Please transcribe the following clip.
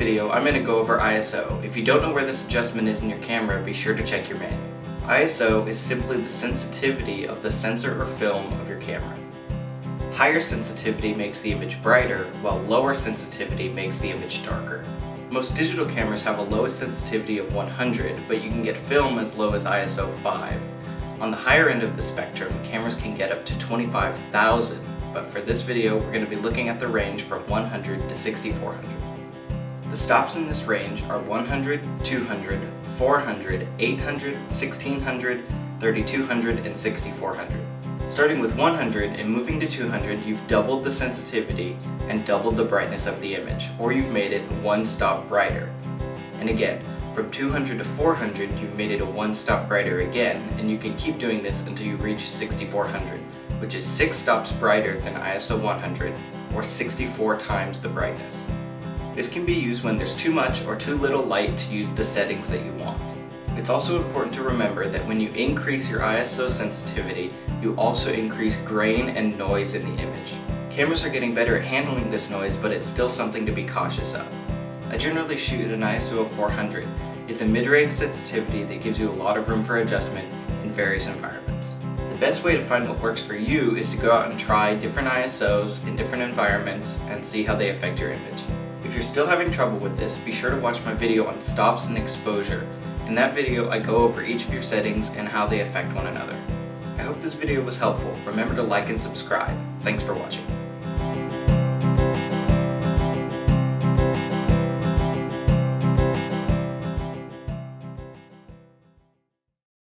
video, I'm going to go over ISO. If you don't know where this adjustment is in your camera, be sure to check your manual. ISO is simply the sensitivity of the sensor or film of your camera. Higher sensitivity makes the image brighter, while lower sensitivity makes the image darker. Most digital cameras have a lowest sensitivity of 100, but you can get film as low as ISO 5. On the higher end of the spectrum, cameras can get up to 25,000, but for this video we're going to be looking at the range from 100 to 6400. The stops in this range are 100, 200, 400, 800, 1600, 3200, and 6400. Starting with 100 and moving to 200, you've doubled the sensitivity and doubled the brightness of the image, or you've made it one stop brighter. And again, from 200 to 400, you've made it a one stop brighter again, and you can keep doing this until you reach 6400, which is 6 stops brighter than ISO 100, or 64 times the brightness. This can be used when there's too much or too little light to use the settings that you want. It's also important to remember that when you increase your ISO sensitivity, you also increase grain and noise in the image. Cameras are getting better at handling this noise, but it's still something to be cautious of. I generally shoot at an ISO of 400. It's a mid-range sensitivity that gives you a lot of room for adjustment in various environments. The best way to find what works for you is to go out and try different ISOs in different environments and see how they affect your image. If you're still having trouble with this, be sure to watch my video on stops and exposure. In that video, I go over each of your settings and how they affect one another. I hope this video was helpful. Remember to like and subscribe. Thanks for watching.